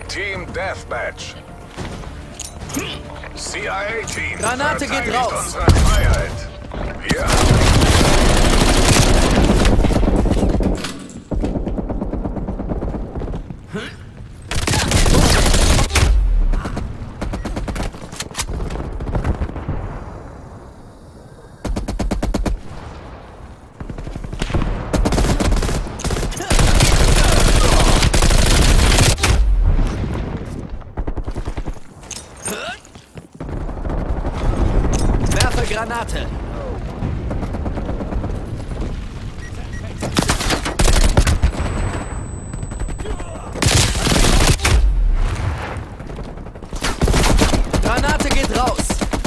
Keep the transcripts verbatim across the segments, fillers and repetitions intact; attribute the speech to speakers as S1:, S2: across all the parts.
S1: Team Deathmatch. C I A-Team.
S2: Granate geht raus.
S1: Unsere Freiheit. Wir
S2: Granate. Granate geht raus.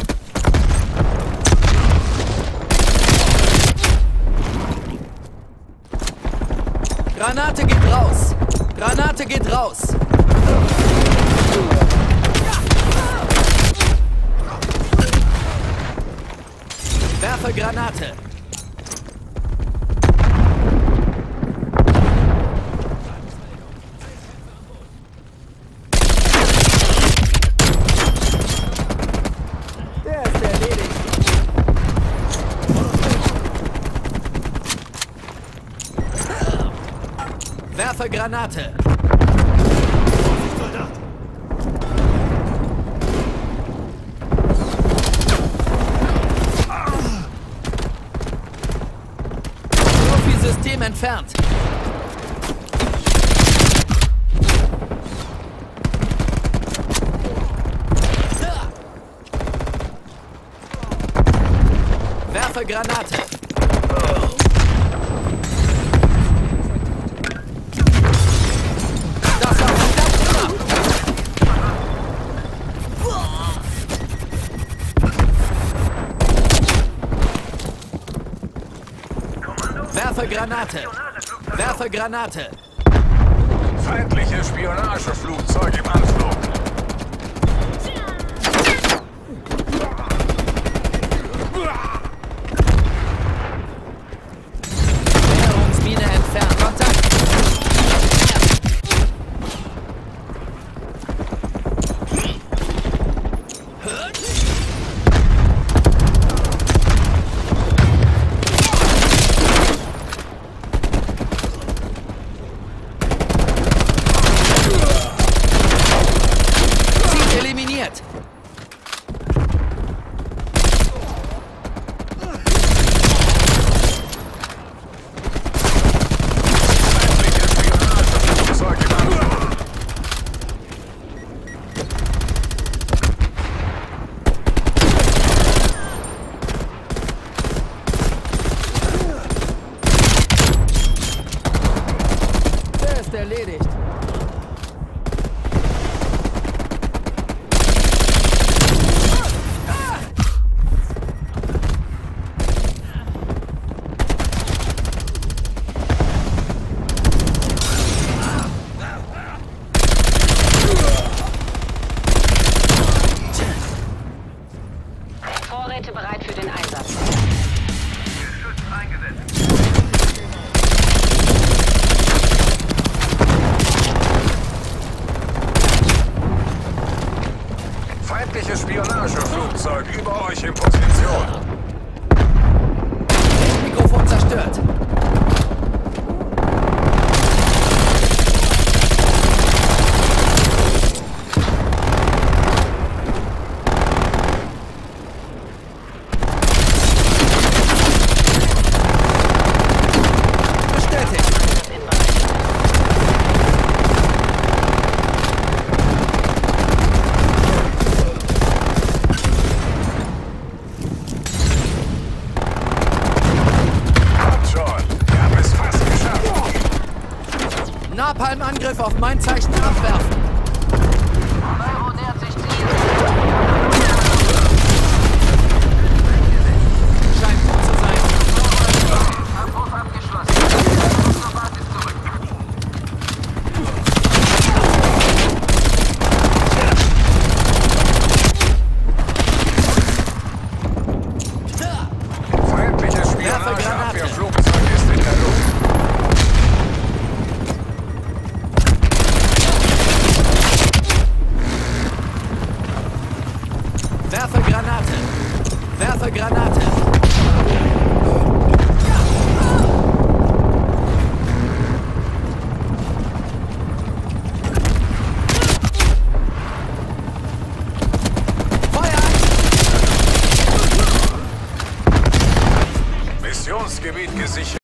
S2: Granate geht raus. Granate geht raus. Werfe Granate. Der ist erledigt. Werfe Granate. System entfernt. Werfe Granate. Das war verdammt knapp. Werfe Granate. Werfe Granate.
S1: feindliche Spionageflugzeug im Anflug.
S2: Näherungsmine entfernt. Kontakt.
S3: Erledigt.
S4: Vorräte bereit für den Einsatz.
S1: Geschütz eingesetzt. Feindliches Spionageflugzeug über euch in Position.
S2: Mikrofon zerstört. Napalm-Angriff auf mein Zeichen abwerfen.
S4: Euro nähert sich Ziel.
S2: Scheint gut zu sein.
S4: Abruf abgeschlossen. Zur Basis zurück.
S1: Feindliches Spionageabwehrflugzeug ist in der Luft.
S2: Werfe Granate. Werfe Granate. Feuer!
S1: Missionsgebiet gesichert.